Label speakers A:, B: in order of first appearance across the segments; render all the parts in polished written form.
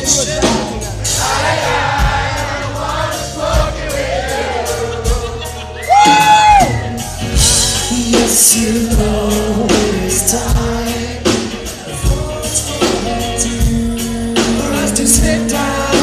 A: Yes, you know it's time for us to sit down.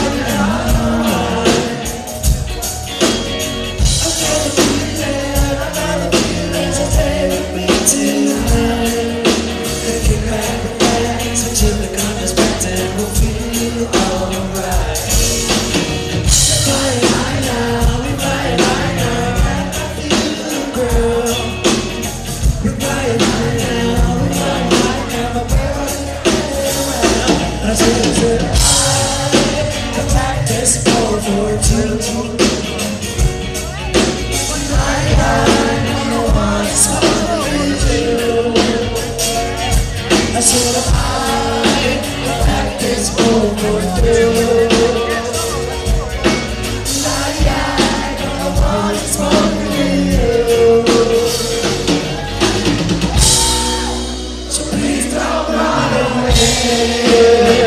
A: Another feeling, so stay with me tonight. Looking back and back until the comes back and we'll feel alright. Flying high now, we're flying high now. I feel you, girl. We're flying high now, we're flying high now. My world, I said, I can practice 4-4-2. I said I practice 4-4-2. I don't want to smoke with you. So please don't run away.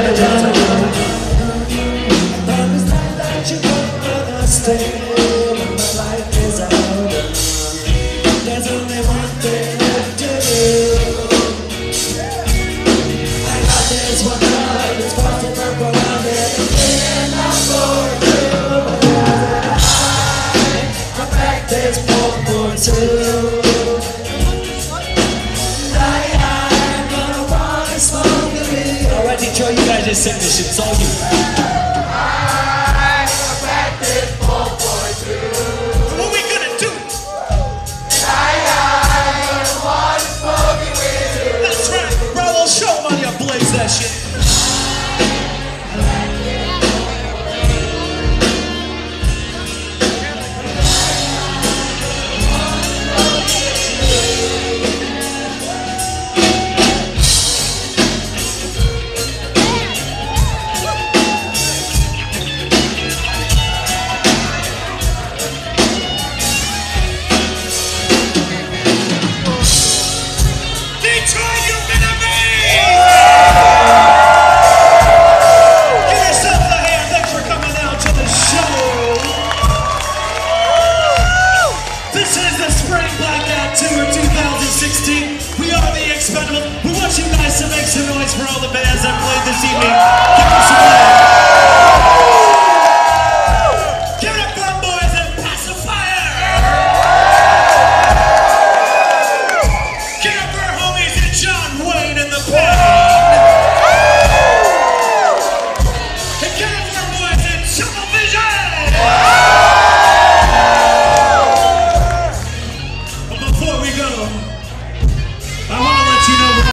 A: Promise that you won't understand when my life is over. There's only one thing left to do. This one love is far from purple around everything I'm going through. I practice 4-4-2. I'm gonna wanna smoke with me. Alright, Detroit, you guys just sing this shit, it's all you. I practice 4-4-2. What we gonna do? I'm gonna wanna smoke with you. That's right, bro, show money, I blaze that shit. We are the Expendables. We want you guys to make some noise for all the bands that played this evening. Give us some love. Give it up for our boys and Pacifier. Give it up for our homies and John Wayne and the band. And give it up for our boys and Tunnel Vision. But before we go,